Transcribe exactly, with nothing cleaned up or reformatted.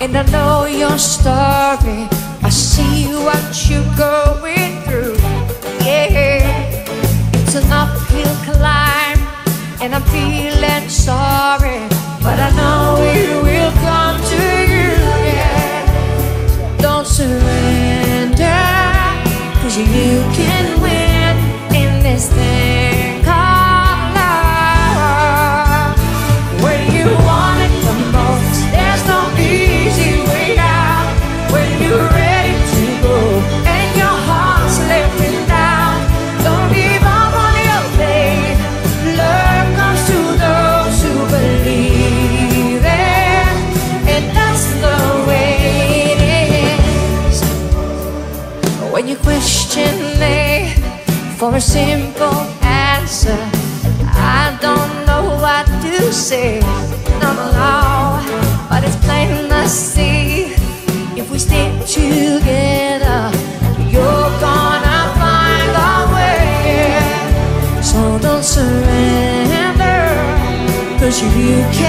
And I know your story, I see what you're going through. Yeah, it's an uphill climb, and I'm feeling sorry, but I know it will come to you. Yeah, don't surrender, 'cause you can win in this thing called love. When you want it the most, there's no easy way out. When you're ready to go and your heart's letting down, don't give up on your faith. Love comes to those who believe it, and that's the way it is. When you question me for a simple answer, I don't know what to say. No, no, but it's plain to see, if we stick together, you're gonna find a way. So don't surrender, 'cause you can